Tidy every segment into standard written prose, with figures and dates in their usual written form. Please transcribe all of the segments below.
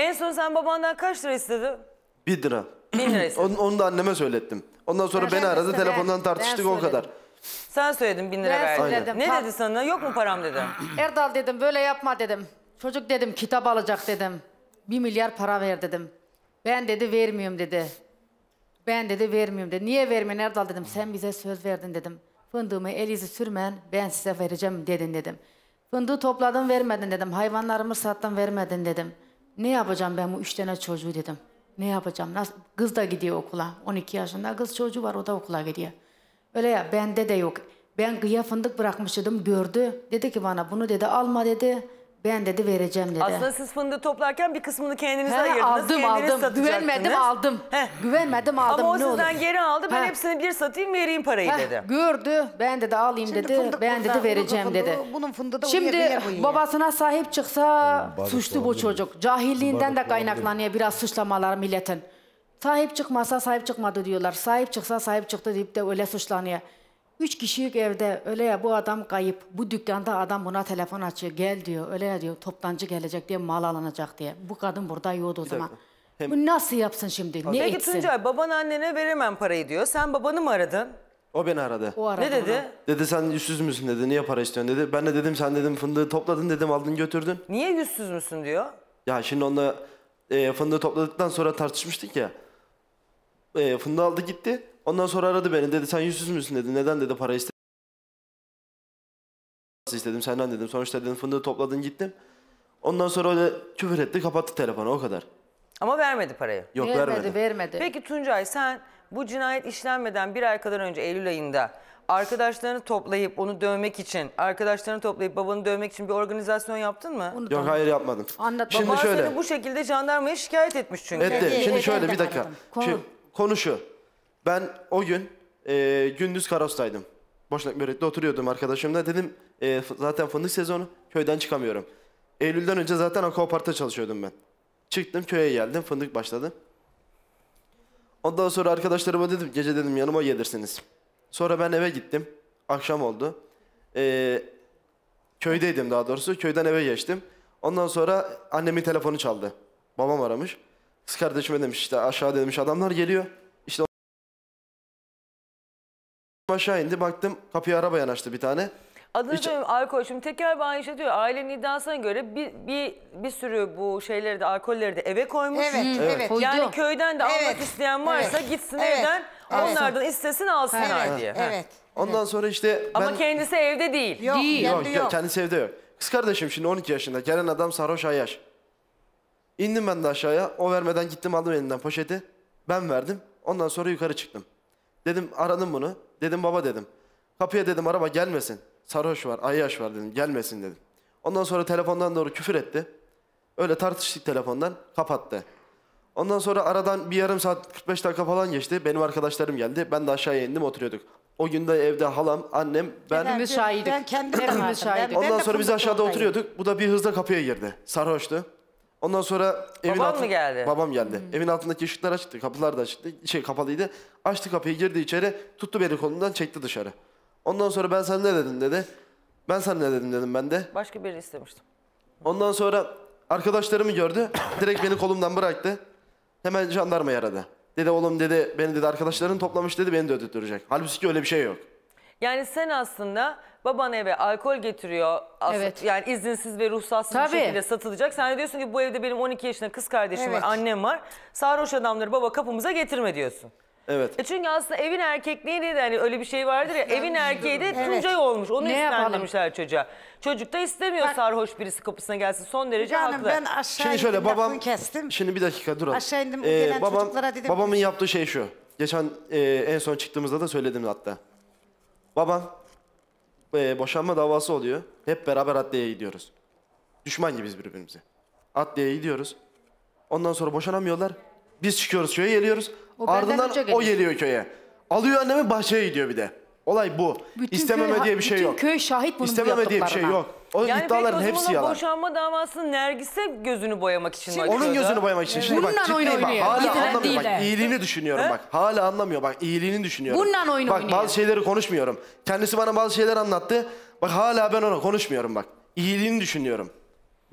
En son sen babandan kaç lira istedin? 1 lira. 1000 lira istedin. Onu da anneme söylettim. Ondan sonra beni aradı, telefondan tartıştık, o kadar. Sen söyledin 1000 lira Ben verdin. söyledim. Ne dedi sana? Yok mu param dedi. Erdal dedim böyle yapma dedim. Çocuk dedim kitap alacak dedim. 1 milyar para ver dedim. Ben dedi vermiyorum dedi. Ben dedi vermiyorum dedi. Niye vermiyorsun Erdal dedim. Sen bize söz verdin dedim. Fındığımı el izi sürmen ben size vereceğim dedin dedim. Fındığı topladın vermedin dedim. Hayvanlarımı sattın vermedin dedim. Ne yapacağım ben bu 3 tane çocuğu dedim. Ne yapacağım? Nasıl? Kız da gidiyor okula. 12 yaşında kız çocuğu var, o da okula gidiyor. Öyle ya, bende de yok. Ben kıyıya fındık bırakmıştım, gördü. Dedi ki bana bunu dedi alma dedi. Ben dedi vereceğim dedi. Aslında siz fındığı toplarken bir kısmını kendinize ayırdınız. Aldım kendiniz aldım. Güvenmedim aldım. Güvenmedim aldım. Ama o ne sizden olur. geri aldı. Ben hepsini bir satayım vereyim parayı dedi. Gördü. Ben dedi alayım Şimdi dedi. fındık Ben burada, dedi vereceğim fındığı, dedi. bunun fındığı da Şimdi oraya koyuyor. babasına sahip çıksa suçlu bu çocuk. Cahilliğinden de kaynaklanıyor biraz suçlamalar milletin. Sahip çıkmasa sahip çıkmadı diyorlar. Sahip çıksa sahip çıktı deyip de öyle suçlanıyor. 3 kişilik evde öyle ya, bu adam kayıp. Bu dükkanda adam buna telefon açıyor. Gel diyor. Öyle ya diyor. Toptancı gelecek diye, mal alınacak diye. Bu kadın burada yoktu o zaman. Bu nasıl yapsın şimdi? Ne Peki etsin? Tuncay, baban annene veremem parayı diyor. Sen babanı mı aradın? O beni aradı. O aradı Ne dedi? onu. Dedi sen yüzsüz müsün dedi, niye para istiyorsun dedi. Ben de dedim sen dedim fındığı topladın dedim, aldın götürdün. Niye yüzsüz müsün diyor. Ya şimdi onunla fındığı topladıktan sonra tartışmıştık ya. Fındığı aldı gitti. Ondan sonra aradı beni, dedi sen yüzsüz müsün dedi. Neden dedi para istedim senden dedim. Sonuçta dedim fındığı topladın gittim. Ondan sonra öyle küfür etti, kapattı telefonu, o kadar. Ama vermedi parayı. Yok vermedi. Vermedi. Peki Tuncay, sen bu cinayet işlenmeden bir ay kadar önce Eylül ayında arkadaşlarını toplayıp onu dövmek için, babanı dövmek için bir organizasyon yaptın mı? Yok hayır yapmadım. Anlat. Şimdi Baban şöyle. seni bu şekilde jandarmaya şikayet etmiş çünkü. Etti. Şimdi şöyle bir dakika. Konu. Konu şu. Ben o gün gündüz Karos'taydım. Boşnak Börek'te oturuyordum arkadaşımla. Dedim zaten fındık sezonu, köyden çıkamıyorum. Eylül'den önce zaten Aquapark'ta çalışıyordum ben. Çıktım köye geldim, fındık başladı. Ondan sonra arkadaşlarıma dedim, gece dedim yanıma gelirsiniz. Sonra ben eve gittim. Akşam oldu. Köydeydim daha doğrusu. Köyden eve geçtim. Ondan sonra annemin telefonu çaldı. Babam aramış. Kız kardeşime demiş işte aşağı demiş adamlar geliyor. İşte aşağı indi, baktım kapıya araba yanaştı bir tane. Adını söyleyeyim, alkol. Şimdi Tekel Bayi işte diyor, ailenin iddiasına göre bir sürü bu şeyleri de, alkolleri de eve koymuş. Evet. Yani Koydu. köyden de almak isteyen varsa gitsin evden, onlardan istesin alsınlar diye. Evet. Ondan sonra işte ben... Ama kendisi evde değil. Yok, Yok, kendisi evde yok. Kız kardeşim şimdi 12 yaşında. Gelen adam sarhoş ayyaş. İndim ben de aşağıya. O vermeden gittim aldım elinden poşeti. Ben verdim. Ondan sonra yukarı çıktım. Dedim aradım bunu. Dedim baba dedim. Kapıya dedim araba gelmesin. Sarhoş var, ayyaş var dedim. Gelmesin dedim. Ondan sonra telefondan doğru küfür etti. Öyle tartıştık telefondan. Kapattı. Ondan sonra aradan bir yarım saat 45 dakika falan geçti. Benim arkadaşlarım geldi. Ben de aşağıya indim, oturuyorduk. O gün de evde halam, annem, ben... Hepimiz şahidik. Ben kendim Hepimiz şahidik. Ondan sonra biz aşağıda oturuyorduk. Bu da bir hızla kapıya girdi. Sarhoştu. Ondan sonra evin Baban mı geldi? Babam geldi. Evin altındaki ışıklar açıktı. Kapılar da açıktı. Kapalıydı. Açtı kapıyı, girdi içeri. Tuttu beni kolundan, çekti dışarı. Ondan sonra ben sana ne dedim dedi. Ben sana ne dedim dedim ben de. Başka biri istemiştim. Ondan sonra arkadaşlarımı gördü. Direkt beni kolumdan bıraktı. Hemen jandarmayı aradı. Dedi oğlum dedi, beni dedi arkadaşların toplamış dedi, beni de ödüttürecek. Halbuki öyle bir şey yok. Yani sen aslında baban eve alkol getiriyor. Evet. Yani izinsiz ve ruhsatsız bir şekilde satılacak. Sen de diyorsun ki bu evde benim 12 yaşında kız kardeşim var, annem var. Sarhoş adamları baba kapımıza getirme diyorsun. Evet. Çünkü aslında evin erkekliğiyle de hani öyle bir şey vardır ya, evin erkeği de Tuncay olmuş. Onu üstlendirmişler çocuğa. Çocuk da istemiyor sarhoş birisi kapısına gelsin. Son derece haklı. Ben aşağı Şimdi şöyle indim, babam, lafını kestim. şimdi bir dakika duralım. Aşağı indim, gelen çocuklara dedim. Babamın yaptığı şey şu. Geçen en son çıktığımızda da söyledim hatta. Babam boşanma davası oluyor. Hep beraber adliyeye gidiyoruz. Düşman gibiyiz birbirimize. Adliyeye gidiyoruz. Ondan sonra boşanamıyorlar. Biz çıkıyoruz köye geliyoruz. Ardından o geliyor köye. Alıyor annemi, bahçeye gidiyor bir de. Olay bu. İstememe diye bir şey yok. Bütün köy şahit bunun İstememe diye bir şey yok. O yani iddiaların peki o hepsi zaman yalan. boşanma davasını Nergis'e gözünü boyamak için mi açıyordu? Onun gözünü boyamak için. Şimdi bak, Bununla oyun oynuyor. hala Gidilen anlamıyor. değil Bak, de. iyiliğini düşünüyorum bak. Hala anlamıyor. Bak iyiliğini düşünüyorum. Bununla oyun bak, oynuyor. bazı şeyleri konuşmuyorum. Kendisi bana bazı şeyler anlattı. Bak hala ben ona konuşmuyorum bak. İyiliğini düşünüyorum.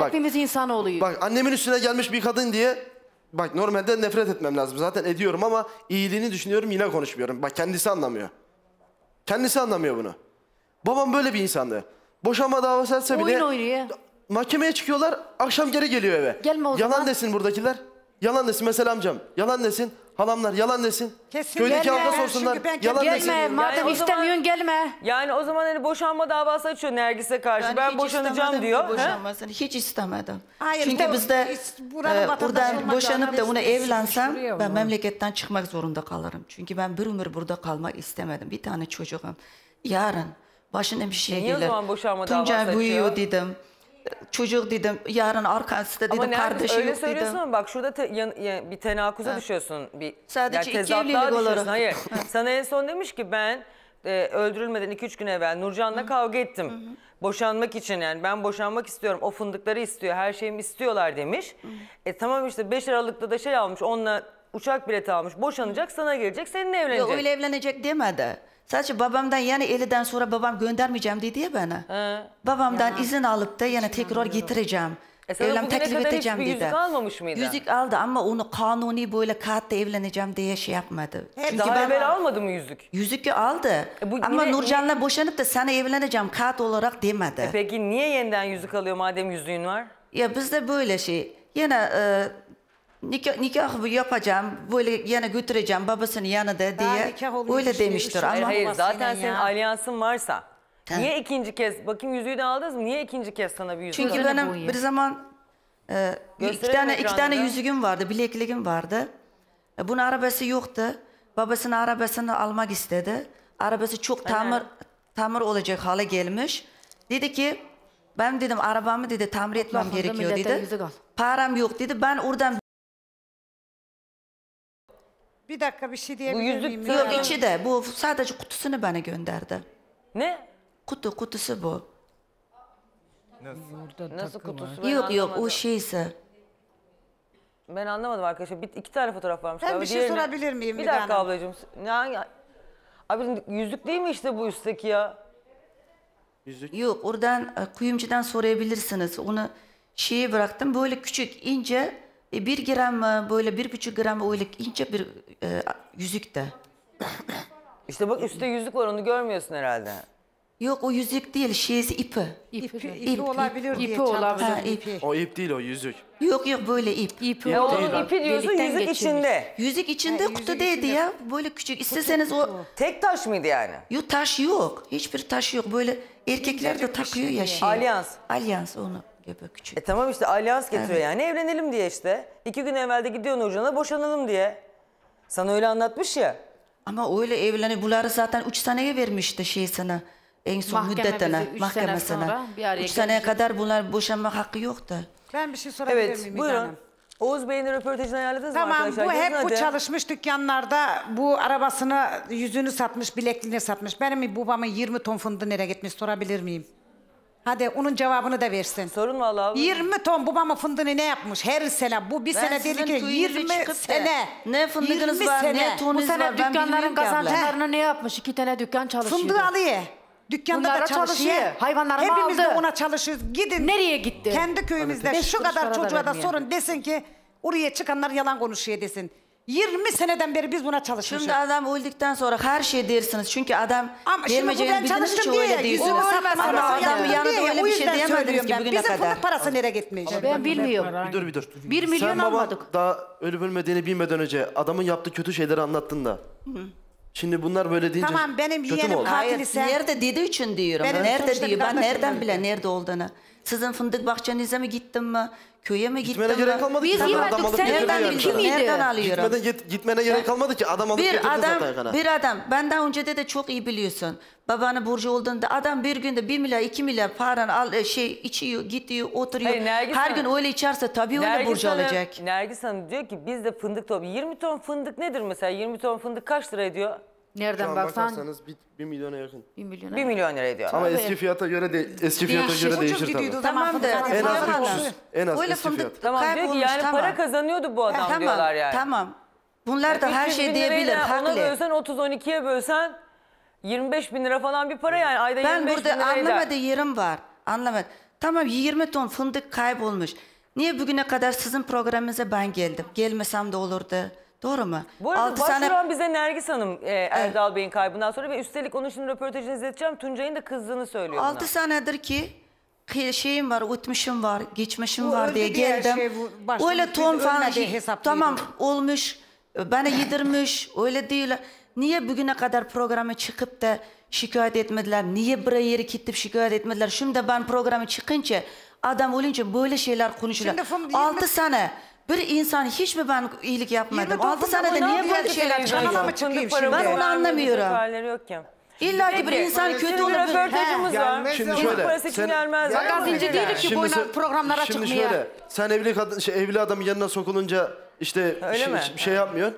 Hepimiz insan oluyor. Bak annemin üstüne gelmiş bir kadın diye bak normalde nefret etmem lazım. Zaten ediyorum ama iyiliğini düşünüyorum yine konuşmuyorum. Bak kendisi anlamıyor. Kendisi anlamıyor bunu. Babam böyle bir insandı. Boşanma davası etse bile Oyun oynuyor. mahkemeye çıkıyorlar, akşam geri geliyor eve. Gelme o Yalan zaman. desin buradakiler. Yalan desin mesela amcam. Yalan desin. Halamlar yalan desin. Kesin Köydeki gelme. halka sorsunlar. Çünkü ben Yalan gelme, desin. Gelme madem Yani o zaman- istemiyorsun gelme. Yani o zaman hani boşanma davası açıyor Nergis'e karşı. Ben hiç boşanacağım istemedim diyor. ki boşanmasını. Hiç istemedim. Hayır, Çünkü işte bizde buranın vatandaşı buradan olmak boşanıp da ona zorunda evlensem Şuraya ben onu. memleketten çıkmak zorunda kalırım. Çünkü ben bir ömür burada kalmak istemedim. Bir tane çocuğum. Yarın başına bir şey Niye o gelir. zaman boşanma davası Tuncay büyüyor açıyor? dedim. Çocuk dedim. Yarın arkasında Ama dedim. Nergis Kardeşi öyle yok söylüyorsun dedim. ama bak şurada bir tenakuza düşüyorsun. Sadece iki tezatlığa evlilik düşüyorsun. olarak. Hayır. Sana en son demiş ki ben öldürülmeden 2-3 gün evvel Nurcan'la kavga ettim. Boşanmak için yani ben boşanmak istiyorum. O fındıkları istiyor. Her şeyimi istiyorlar demiş. Tamam işte 5 Aralık'ta da şey almış. Onunla uçak bileti almış. Boşanacak sana gelecek seninle evlenecek. Yok öyle evlenecek demedi. Sadece babamdan yani 50'den sonra babam göndermeyeceğim dedi ya bana. Babamdan izin alıp da yani tekrar getireceğim. Sana Evlen bugüne teklif kadar edeceğim hiçbir dedi. yüzük almamış mıydı? Yüzük aldı ama onu kanuni böyle kağıtta evleneceğim diye şey yapmadı. Çünkü Daha ben evvel almadı mı yüzük? yüzükü aldı. bu Ama yine- Nurcan'la boşanıp da sana evleneceğim kağıt olarak demedi. Peki niye yeniden yüzük alıyor madem yüzüğün var? Ya bizde böyle şey. Yine nikah yapacağım, böyle yine götüreceğim babasının yanında diye nikah oluyor öyle işte, demiştir. üç ay. Hayır Ama hayır babasıyla zaten senin ya. alyansın varsa. Ha. Niye ikinci kez bakayım yüzüğü de aldınız mı? Niye ikinci kez sana bir yüzük çünkü alıyor? Gözüne benim boyuyor. bir zaman iki Gösterelim tane ekranda da. yüzüğüm vardı, bilekliğim vardı. Bunun arabası yoktu. Babasının arabasını almak istedi. Arabası çok tamir olacak hale gelmiş. Dedi ki ben dedim arabamı dedi tamir etmem Lafında gerekiyor millete dedi. yüzük al. Param yok dedi. Ben oradan Bir dakika bir şey diyebilir yüzük miyim? yok, yok içi de bu sadece kutusunu bana gönderdi. Ne? Kutusu bu. Nasıl kutusu? Ben Yok o anlamadım. şeyse. Ben anlamadım arkadaşlar. İki tane fotoğraf varmış. Ben galiba. bir şey Diğerini- sorabilir miyim Bir Müge dakika Hanım? ablacığım. Abi yüzük değil mi işte bu üstteki ya? Yüzük. Yok oradan kuyumcudan sorabilirsiniz. Onu şeye bıraktım böyle küçük ince 1 gram mı böyle 1,5 gram öyle ince bir yüzük de. İşte bak üstte yüzük var onu görmüyorsun herhalde. Yok o yüzük değil şeysi ipi. İpi olabilir diye İpi olabilir. Ha, çantasının ip. O ip değil o yüzük. Yok böyle ip. İpi Onun ipi diyorsun Delikten yüzük geçirmiş. içinde. Yüzük içinde yüzük kutudaydı içinde. ya. Böyle küçük. İsteseniz o Tek taş mıydı yani? yok taş yok. Hiçbir taş yok. Böyle erkekler de takıyor ya şey. Alyans. Alyans onu gibi küçük. Tamam işte alyans getiriyor yani evlenelim diye işte. 2 gün evvel de gidiyor Nurcan'a boşanalım diye. Sana öyle anlatmış ya. Ama öyle evlenip bunları zaten 3 seneye vermişti şeysine. En son Mahkeme müddetine, bizi üç sene mahkemesine. sonra bir araya 3 seneye gelecek. kadar bunlar boşanma hakkı yoktu. Ben bir şey sorabilir Evet miyim Müge buyurun. Hanım? Oğuz Bey'in röportajını ayarladınız mı Tamam arkadaşlar? bu hep Yazın bu hadi. çalışmış dükkanlarda bu arabasını yüzünü satmış bilekliğini satmış. Benim babamın 20 ton fındığı nereye gitmiş sorabilir miyim? Hadi onun cevabını da versin. Sorun vallahi. abla. 20 ton babamın fındığını ne yapmış her sene? Bu bir Ben sene sizin değil ki köyünüze 20 çıkıp da sene. ne fındığınız 20 var, sene. ne Bu tonunuz var sene ben bilmiyorum dükkanların ki abla. kazançlarını ne yapmış? 2 tane dükkan çalışıyordu. Fındığı alıyor. Dükkanda Bunlar da da çalışıyor. çalışıyor. Hayvanlarımı Hepimiz de aldı. ona çalışıyoruz. Gidin. Nereye gitti? Kendi köyümüzde Beş şu kuruş kadar para da çocuğa da vermiyor. sorun desin ki oraya çıkanlar yalan konuşuyor desin. 20 seneden beri biz buna çalışmışız. Şimdi adam öldükten sonra her şey dersiniz. Çünkü adam Ama şimdi bu gelmeyeceğini ben bildiğiniz çalıştım için diye öyle yüzümü diyorsunuz. satmasın. Ama adam yanında öyle bir şey diyemediniz ki bugüne Bizim kadar. fındık parası nereye gitmiş? Ben bilmiyorum. Bir dur. 1 milyon Sen baban almadık. daha ölüp ölmediğini bilmeden önce adamın yaptığı kötü şeyleri anlattın da. Şimdi bunlar böyle deyince Tamam, benim kötü mü yeğenim oldu? katil Hayır, ise- nerede dediği için diyorum. Benim Nerede sonuçta diyor. Ben kardeşim nereden öldü. bile nerede olduğunu. Sizin fındık bahçenize mi gittim mi? Köye mi gittim Gitmene mi? gerek kalmadı Biz ki. Zaten yemedik, adam alıp sen getiriyor Nereden yani. Kim biliyorum? iyiydi? Nereden alıyorum? Gitmene gerek kalmadı ki. Adam alıp Bir getirdi adam, zaten kana. bir adam benden önce de çok iyi biliyorsun. Babanın burcu olduğunda adam bir günde 1 milyar 2 milyar paranı al içiyor, gidiyor, oturuyor. Hayır, Nergis Her Hanım- gün öyle içerse tabii öyle Nergis burcu Hanım- alacak. Nergis Hanım diyor ki biz de fındık topluyoruz. 20 ton fındık nedir mesela? 20 ton fındık kaç lira ediyor? Şu Nereden an baksan bakarsanız 1 milyona yakın. 1 milyon. 1 milyon lira ediyor. Ama eski fiyata göre Ucuz değişir gidiyordu tabii. o zaman Tamam da fındık. En az yapalım. 300, en az Öyle eski fındık fiyat. Tamam diyor ki kaybolmuş, yani tamam. para kazanıyordu bu adam diyorlar yani. Tamam. Bunlar da her 300 şey bin lirayı diyebilir. da Ona Haklı. bölsen 30-12'ye bölsen 25 bin lira falan bir para yani. Ayda Ben 25 bin burada lira eder. anlamadığı yerim var. Anlamadım. Tamam 20 ton fındık kaybolmuş. Niye bugüne kadar sizin programınıza ben geldim? Gelmesem de olurdu. Doğru mu? Bu arada 6 sene başvuran bize Nergis Hanım Erdal Bey'in kaybından sonra ve üstelik onun şimdi röportajını izleteceğim. Tuncay'ın da kızdığını söylüyor 6 buna. senedir ki şeyim var, utmuşum var, geçmişim Bu var diye öldü diye geldim. şey bu başta Öyle biz ton falan ölmediği hesaplıydı. tamam olmuş, bana yedirmiş, öyle değil. Niye bugüne kadar programa çıkıp da şikayet etmediler? Niye buraya yeri gidip şikayet etmediler? Şimdi ben programa çıkınca adam olunca böyle şeyler konuşuyorlar. Şimdi 6 sene bir insan hiç mi ben iyilik yapmadım? 20 ton 6 senede niye böyle şeyler Kanala çıkıyor? mı çıkayım Fındık şimdi? paramız Ben onu var, anlamıyorum. halleri yok ki. İlla ki bir insan kötü Şimdi olur. röportajımız var. Gelmez Şimdi Fındık şöyle, parası için sen- gelmez. Magazinci değilik ki bu programlara şimdi çıkmaya. şöyle, sen evli adamın yanına sokulunca işte Öyle mi? şey yapmıyorsun.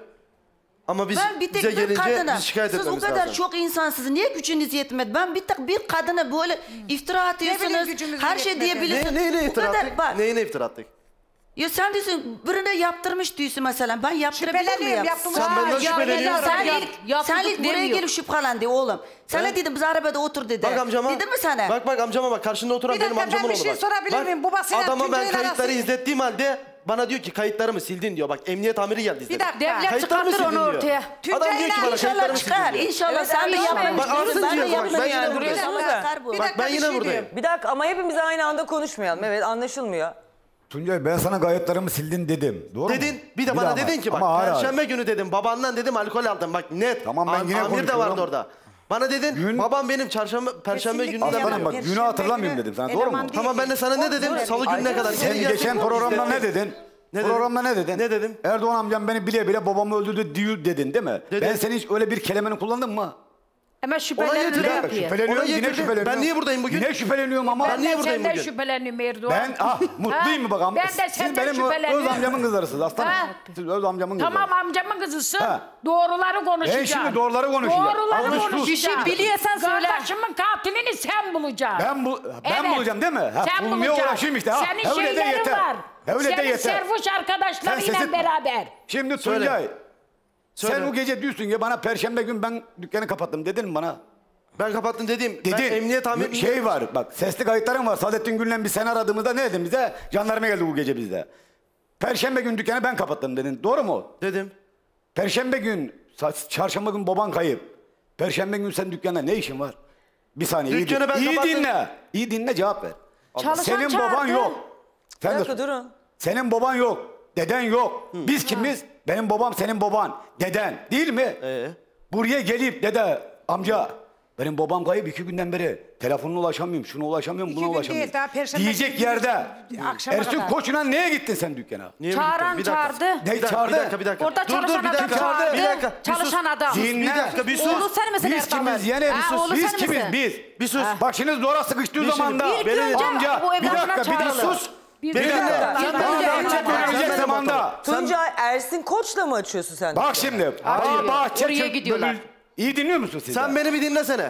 Ama Ben bir tek bize bir gelince kadına, biz şikayet siz o etmemiz kadar lazım. çok insansınız. Niye gücünüz yetmedi? Ben bir tek bir kadına böyle iftira bileyim atıyorsunuz. gücümüz Her şey yetmedi. diyebilirsiniz. Neyine O iftira kadar attık? bak. Neyine iftira attık? Ya sen diyorsun birine yaptırmış diyorsun mesela. Ben yaptırabilir Şüpheleniyorum, miyim? yaptım. Sen benden şüpheleniyorsun. Sen ilk buraya gelip şüphelendi oğlum. Sana Ben- dedim biz arabada otur dedi. Bak amcama. Dedim mi sana? Bak amcama bak karşında oturan Bir benim dakika, amcamın ben bir oğlu şey bak. sorabilir Bak, miyim? Babasıyla adama ben Tuncay'ın kayıtları arası- izlettiğim halde bana diyor ki kayıtlarımı sildin diyor. Bak emniyet amiri geldi izledi. Bir dakika. Devlet Kayıtlarımı çıkartır sildin onu diyor. ortaya. Adam diyor ki bana İnşallah kayıtlarımı sildin çıkar. diyor. İnşallah Evet, sen de evet, yapmamışsın. Bak Arsızcığım Ben de bak ben yapmadım. yine yani, buradayım. duruyorsunuz İnşallah da. çıkar bu. Bir Bak dakika, ben bir yine şey buradayım. diyeyim. Bir dakika ama hepimiz aynı anda konuşmayalım. Evet anlaşılmıyor. Tuncay ben sana kayıtlarımı sildin dedim. Doğru mu? Dedin bir de bana daha dedin ki bak Ama ağır ağır. perşembe günü dedim babandan dedim alkol aldım bak net. Tamam, ben yine Amir de konuşuyorum. vardı orada. Bana dedin Gün- babam benim perşembe Kesinlikle gününden yapamam. Aslanım bak biliyor. günü hatırlamıyorum dedim sana doğru mu? Eleman değil. Tamam ben de sana ne dedim? Salı gününe kadar. Sen geri geçen gelsin. programda ne dedin? Ne dedim? Programda ne dedin? Ne dedim? Erdoğan amcam beni bile bile babamı öldürdü diyor dedin değil mi? Dedim. Ben senin hiç öyle bir kelimeni kullandın mı? Hemen şüphelerini getirdi. ne Bir dakika, yapıyor? Şüpheleniyorum Ona yine getirdi. şüpheleniyorum. Ben niye buradayım bugün? Yine şüpheleniyorum ama. Ben niye buradayım senden bugün? şüpheleniyorum Erdoğan. Ben mutluyum mu bakalım? Ben de Siz senden benim öz şüpheleniyorum. amcamın kızlarısınız aslanım. Ha. Siz öz amcamın kızları. Tamam amcamın kızısın. Ha. Doğruları konuşacaksın. şimdi doğruları konuşacağım. Doğruları Ama sus. konuşacaksın. Bir şey biliyorsan söyle. Kardeşimin katilini sen bulacaksın. Ben bulacağım değil mi? Ha, Sen bulmaya bulacaksın. uğraşayım işte. Ha, Senin öyle de şeylerin yeter. var. Öyle de Senin yeter. servuş arkadaşlarıyla Sen beraber. Şimdi Söyle. Tuncay. Söyle. Sen o gece diyorsun ya bana perşembe gün ben dükkanı kapattım dedin mi bana? Ben kapattım dediğim. Ben Dedin. emniyet amiri. Şey var bak sesli kayıtların var. Saadettin Gül'le bir seni aradığımızda ne dedin bize? Jandarma geldi bu gece bizde. Perşembe gün dükkanı ben kapattım dedin. Doğru mu? Dedim. Perşembe gün, çarşamba gün baban kayıp. Perşembe gün sen dükkanda ne işin var? Bir saniye Dükkanı ben iyi kapattım. dinle. İyi dinle cevap ver. Çalışan Senin çağırdı. baban yok. Bir Sen dakika de, durun. senin baban yok. Deden yok. Biz kimiz? Benim babam senin baban. Deden değil mi? Buraya gelip dede amca benim babam kayıp 2 günden beri. Telefonuna ulaşamıyorum, şuna ulaşamıyorum, 2 buna gün ulaşamıyorum. değil, daha Perşembe Diyecek günü yerde. akşama Ersun kadar. Koç'una neye gittin sen dükkana? Niye Çağıran bir dakika? çağırdı. Ne Bir dakika, çağırdı? bir dakika. Orada Dur, çalışan bir adam dakika. çağırdı. Bir dakika. Bir sus. Çalışan adam. Dinle. Bir dakika bir sus. Oğlu sen misin Biz Erdal kimiz Bey? yani? Ha, oğlu Biz sen kimiz misin? biz? Bir sus. Başınız dora sıkıştığı Bir şey- zamanda. İlk önce Amca bu bir evlatına dakika bir çağırılır. sus. Bir Bir dakika. dakika. Bana Bir bahçe dakika. bölünecek zamanda. Tuncay Ersin Koç'la mı açıyorsun sen? Bak şimdi. Hayır, Bahçe oraya gidiyorlar. İyi dinliyor musun siz? Sen beni bir dinlesene.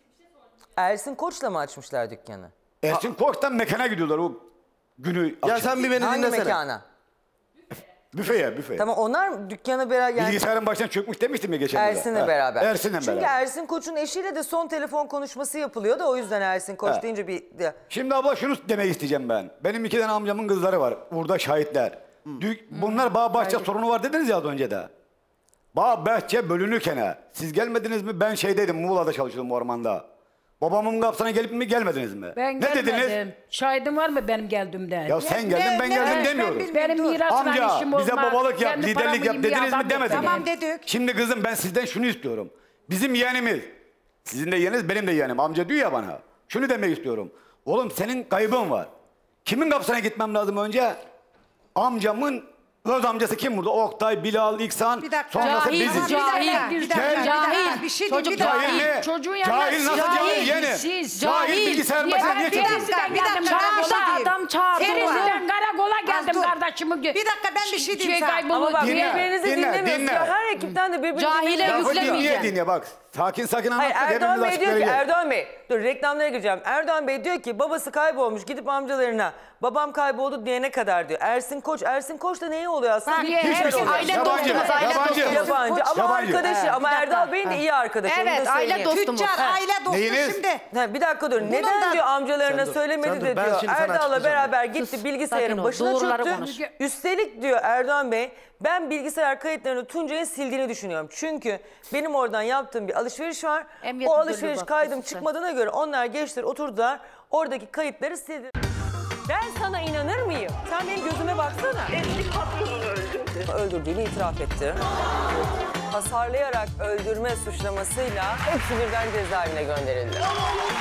Ersin Koç'la mı açmışlar dükkanı? Ersin Koç'tan mekana gidiyorlar o günü. Ya akşam. sen bir beni Hangi dinlesene. mekana? Büfeye. Tamam onlar dükkanı beraber yani Bilgisayarın başına çökmüş demiştim ya geçen Ersin'le yılda. Ha, beraber. Ersin'le Çünkü beraber. Ersin Koç'un eşiyle de son telefon konuşması yapılıyor da o yüzden Ersin Koç Ha. deyince bir... Şimdi abla şunu demek isteyeceğim ben. Benim 2 tane amcamın kızları var. Burada şahitler. Bunlar bağ bahçe sorunu var dediniz ya az önce de. Bağ bahçe bölünürken siz gelmediniz mi? Ben şeydeydim Muğla'da çalışıyordum ormanda. Babamın kapısına gelip mi gelmediniz mi? Ben ne gelmedim. dediniz? Şahidim var mı benim geldiğimden? Ya sen geldin ben geldim demiyorum. Benim mirasla Amca işim olmaz. bize babalık yap, Kendi liderlik paramı yap yiyeyim, bir dediniz mi adam demediniz mi? Tamam dedik. Şimdi kızım ben sizden şunu istiyorum. Bizim yeğenimiz, sizin de yeğeniniz benim de yeğenim. Amca diyor ya bana. Şunu demek istiyorum. Oğlum senin kaybın var. Kimin kapısına gitmem lazım önce? Amcamın öz amcası kim burada? Oktay, Bilal, İksan. Bir dakika. Sonrası Cahil, biziz. cahil. Bir dakika. Cahil. Bir şey diyeyim. Çocuk Bir dakika. Cahil ne? Çocuğun yanına Cahil nasıl cahil, cahil yeğeni? siz, Cahil cahil. bilgisayarın başına niye Bir çekiyorsun? dakika, Bir dakika, geldim bir dakika. karakola. Adam çağırdı. Seni var. Ben karakola geldim dur. kardeşimi. Bir dakika, ben bir şey diyeyim sana. kayboldu Ama bak diye. Dinle, birbirinizi dinle, dinlemiyorsunuz. dinle. Ya her ekipten de birbirinizi Cahile dinlemiyorsunuz. Lafı niye yüklemeyeceğim. dinle bak. Sakin sakin Hayır anlattık. Erdoğan hepimiz Bey diyor ki açıklayacağız. Erdoğan Bey dur reklamlara gireceğim. Erdoğan Bey diyor ki babası kaybolmuş gidip amcalarına babam kayboldu diyene kadar diyor. Ersin Koç da neye oluyor aslında? Bak, Niye? Güzel Hepsi oluyor. aile Yabancı, dostumuz, aile yabancı. dostumuz. Yabancı ama Yabancı. arkadaşı ama bir dakika. Erdal Bey'in de iyi arkadaşı. onu Evet, da aile söyleyeyim. dostumuz. Tüccar aile dostu Neyiniz? şimdi. Ha, bir dakika dur. Bunun Neden da- diyor amcalarına Sen dur, söylemedi sen dur. de Ben diyor. şimdi sana Erdal'la açıklayacağım. beraber gitti Sus, bilgisayarın sakin ol. başına Doğruları çöktü. konuş. Üstelik diyor Erdoğan Bey ben bilgisayar kayıtlarını Tuncay'ın sildiğini düşünüyorum. Çünkü benim oradan yaptığım bir alışveriş var. Emniyet O müdürlüğü alışveriş baktı kaydım size. çıkmadığına göre onlar geçtiler oturdular. Oradaki kayıtları sildi. Ben sana inanır mıyım? Sen benim gözüme baksana. Eski patronunu öldürdü. Öldürdüğünü itiraf etti. Hasarlayarak öldürme suçlamasıyla hepsi birden cezaevine gönderildi.